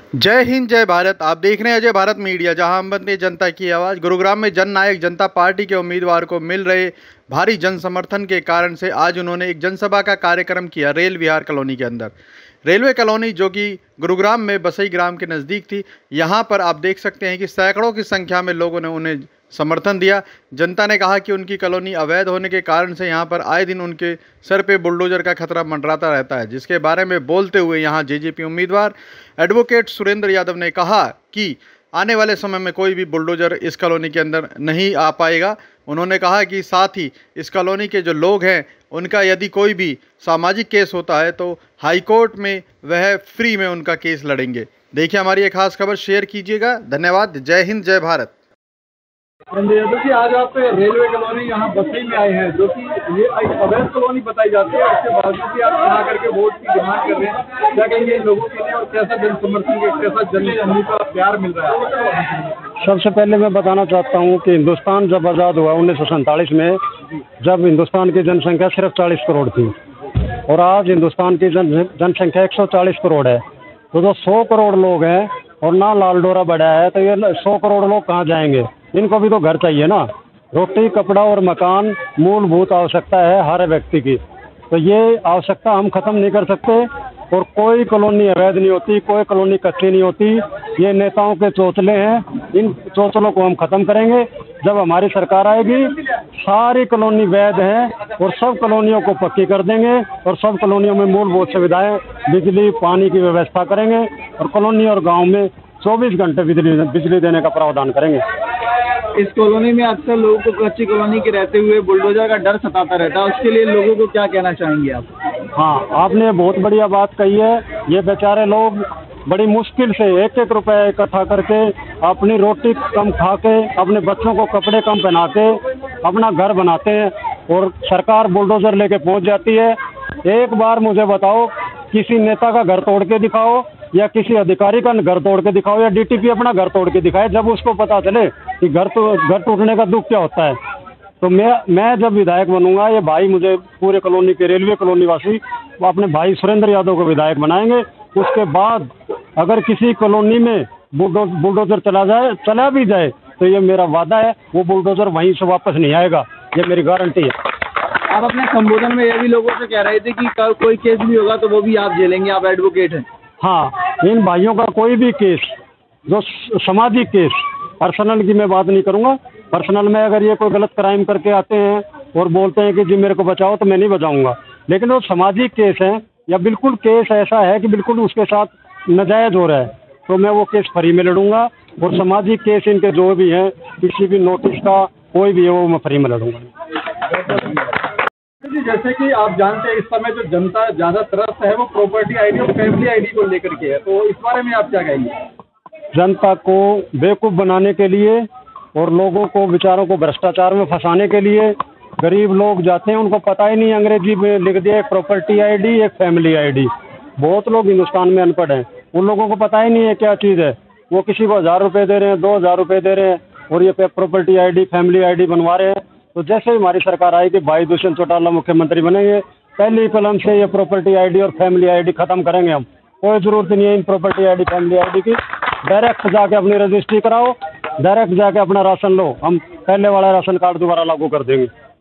जय हिंद जय भारत। आप देख रहे हैं अजय भारत मीडिया, जहां हम बनते हैं जनता की आवाज़। गुरुग्राम में जन नायक जनता पार्टी के उम्मीदवार को मिल रहे भारी जन समर्थन के कारण से आज उन्होंने एक जनसभा का कार्यक्रम किया रेल विहार कॉलोनी के अंदर। रेलवे कॉलोनी जो कि गुरुग्राम में बसई ग्राम के नज़दीक थी, यहाँ पर आप देख सकते हैं कि सैकड़ों की संख्या में लोगों ने उन्हें समर्थन दिया। जनता ने कहा कि उनकी कॉलोनी अवैध होने के कारण से यहाँ पर आए दिन उनके सर पे बुलडोजर का खतरा मंडराता रहता है, जिसके बारे में बोलते हुए यहाँ जेजेपी उम्मीदवार एडवोकेट सुरेंद्र यादव ने कहा कि आने वाले समय में कोई भी बुलडोजर इस कॉलोनी के अंदर नहीं आ पाएगा। उन्होंने कहा कि साथ ही इस कॉलोनी के जो लोग हैं उनका यदि कोई भी सामाजिक केस होता है तो हाई कोर्ट में वह फ्री में उनका केस लड़ेंगे। देखिए हमारी एक खास खबर शेयर कीजिएगा। धन्यवाद। जय हिंद जय भारत। जी, आज आप रेलवे कॉलोनी यहाँ बसई में आए हैं, जो कि ये एक अवैध कॉलोनी बताई जाती है। उसके बावजूद भी आप यहाँ करके वोट की डिमांड कर रहे हैं। क्या कहेंगे इन लोगों के लिए और कैसा जन समर्थन कैसा जन का प्यार मिल रहा है? सबसे पहले मैं बताना चाहता हूँ कि हिंदुस्तान जब आज़ाद हुआ 1947 में, जब हिंदुस्तान की जनसंख्या सिर्फ 40 करोड़ थी और आज हिंदुस्तान की जनसंख्या 140 करोड़ है, तो जो 100 करोड़ लोग हैं और ना लाल डोरा बढ़ा है, तो ये 100 करोड़ लोग कहाँ जाएंगे? इनको भी तो घर चाहिए ना। रोटी, कपड़ा और मकान मूलभूत आवश्यकता है हर व्यक्ति की। तो ये आवश्यकता हम ख़त्म नहीं कर सकते और कोई कॉलोनी अवैध नहीं होती, कोई कॉलोनी कच्ची नहीं होती। ये नेताओं के चोचले हैं। इन चोचलों को हम ख़त्म करेंगे जब हमारी सरकार आएगी। सारी कॉलोनी वैध हैं और सब कॉलोनियों को पक्की कर देंगे और सब कॉलोनियों में मूलभूत सुविधाएं, बिजली, पानी की व्यवस्था करेंगे और कॉलोनी और गाँव में 24 घंटे बिजली देने का प्रावधान करेंगे। इस कॉलोनी में अक्सर लोगों को कच्ची कॉलोनी के रहते हुए बुलडोजर का डर सताता रहता है, उसके लिए लोगों को क्या कहना चाहेंगे आप? हाँ, आपने बहुत बढ़िया बात कही है। ये बेचारे लोग बड़ी मुश्किल से एक एक रुपए इकट्ठा करके अपनी रोटी कम खा के, अपने बच्चों को कपड़े कम पहना के अपना घर बनाते हैं और सरकार बुलडोजर लेके पहुंच जाती है। एक बार मुझे बताओ, किसी नेता का घर तोड़ के दिखाओ या किसी अधिकारी का घर तोड़ के दिखाओ या डीटीपी अपना घर तोड़ के दिखाए, जब उसको पता चले कि घर टूटने का दुख क्या होता है। तो मैं जब विधायक बनूंगा, ये भाई मुझे पूरे कॉलोनी के रेलवे कॉलोनी वासी अपने भाई सुरेंद्र यादव को विधायक बनाएंगे। उसके बाद अगर किसी कॉलोनी में बुलडोजर चला भी जाए तो ये मेरा वादा है, वो बुलडोजर वहीं से वापस नहीं आएगा, ये मेरी गारंटी है। आप अपने संबोधन में ये भी लोगों से कह रहे थे कि कोई केस भी होगा तो वो भी आप झेलेंगे, आप एडवोकेट हैं। हाँ, इन भाइयों का कोई भी केस, जो सामाजिक केस, पर्सनल की मैं बात नहीं करूँगा। पर्सनल में अगर ये कोई गलत क्राइम करके आते हैं और बोलते हैं कि जी मेरे को बचाओ, तो मैं नहीं बचाऊंगा। लेकिन वो सामाजिक केस है या बिल्कुल केस ऐसा है कि बिल्कुल उसके साथ नाजायज हो रहा है, तो मैं वो केस फ्री में लड़ूंगा। और सामाजिक केस इनके जो भी हैं, किसी भी नोटिस का कोई भी है, वो मैं फ्री में लड़ूंगा। जैसे कि आप जानते हैं, इस समय जो जनता ज्यादा त्रस्त है वो प्रॉपर्टी आईडी और फैमिली आईडी को लेकर के है, तो इस बारे में आप क्या कहेंगे? जनता को बेवकूफ़ बनाने के लिए और लोगों को, विचारों को भ्रष्टाचार में फंसाने के लिए गरीब लोग जाते हैं, उनको पता ही नहीं, अंग्रेजी में लिख दिया एक प्रॉपर्टी आईडी, एक फैमिली आईडी। बहुत लोग हिंदुस्तान में अनपढ़ हैं, उन लोगों को पता ही नहीं है क्या चीज़ है। वो किसी को 1000 रुपये दे रहे हैं, 2000 रुपये दे रहे हैं और ये प्रॉपर्टी आईडी, फैमिली आईडी बनवा रहे हैं। तो जैसे ही हमारी सरकार आएगी, भाई दुष्यंत चौटाला मुख्यमंत्री बनेंगे, पहली कलम से ये प्रॉपर्टी आईडी और फैमिली आईडी खत्म करेंगे हम। कोई ज़रूरत नहीं है इन प्रॉपर्टी आईडी, फैमिली आईडी की। डायरेक्ट जाके अपनी रजिस्ट्री कराओ, डायरेक्ट जाके अपना राशन लो। हम पहले वाला राशन कार्ड दोबारा लागू कर देंगे।